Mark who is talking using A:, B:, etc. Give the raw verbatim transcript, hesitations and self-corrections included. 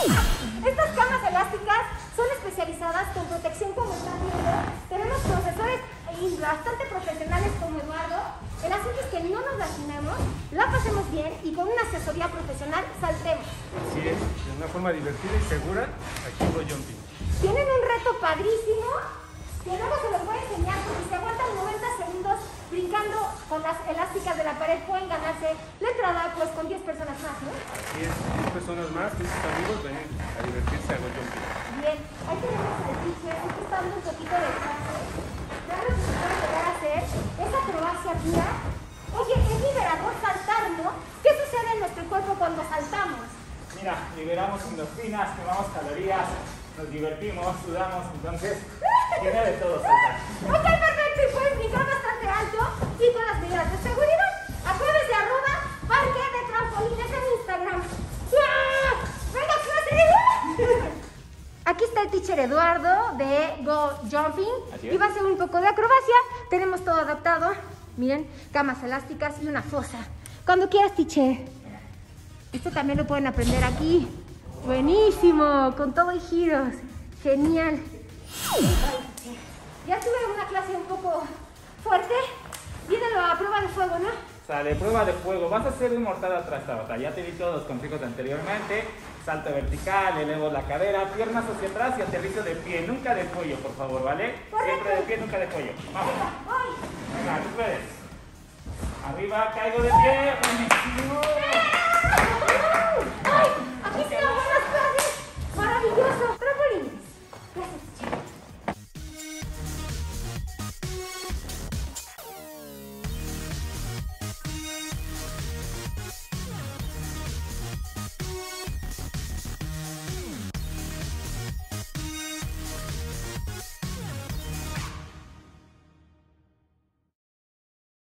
A: Estas camas elásticas son especializadas con protección como están viendo. Tenemos profesores bastante profesionales como Eduardo. El asunto es que no nos lastimemos, la pasemos bien y con una asesoría profesional saltemos.
B: Así es, de una forma divertida y segura, aquí Go Jumping.
A: Tienen un reto padrísimo que luego se los voy a enseñar porque si aguantan noventa segundos brincando con las elásticas de la pared pueden ganarse la entrada pues con diez personas más, ¿no?
B: Así es, diez personas más, diez amigos vienen a divertirse a Go Jumping.
A: Bien, ahí tenemos al teacher, aquí está dando un poquito de clase. Vean lo que se puede llegar a hacer, esa acrobacia pura. Oye, es liberador saltar, ¿no? ¿Qué sucede en nuestro cuerpo cuando saltamos?
C: Mira, liberamos endorfinas, quemamos calorías, nos divertimos, sudamos, entonces tiene de todo saltar.
A: Ok, perfecto, y puedes brincar bastante alto y con las medidas de seguridad. Acuérdense, arroba parque de trampolines en Instagram. ¡Ah! ¡Venga, clase! Aquí está el teacher Eduardo de Go Jumping y va a hacer un poco de acrobacia. Tenemos todo adaptado. Miren, camas elásticas y una fosa. Cuando quieras, teacher. Esto también lo pueden aprender aquí. Buenísimo, con todo y giros. Genial. Ya tuve una clase un poco fuerte. Viene la prueba de fuego, ¿no?
C: Sale, prueba de fuego. Vas a hacer un mortal atrás, Tabata. Ya te di todos los consejos anteriormente. Salto vertical, elevo la cadera, piernas hacia atrás y aterrizo de pie. Nunca de cuello, por favor, ¿vale?
A: Correcto.
C: Siempre de pie, nunca de cuello. Vamos.
A: Voy.
C: Venga, tú puedes. Arriba, caigo de pie. Buenísimo.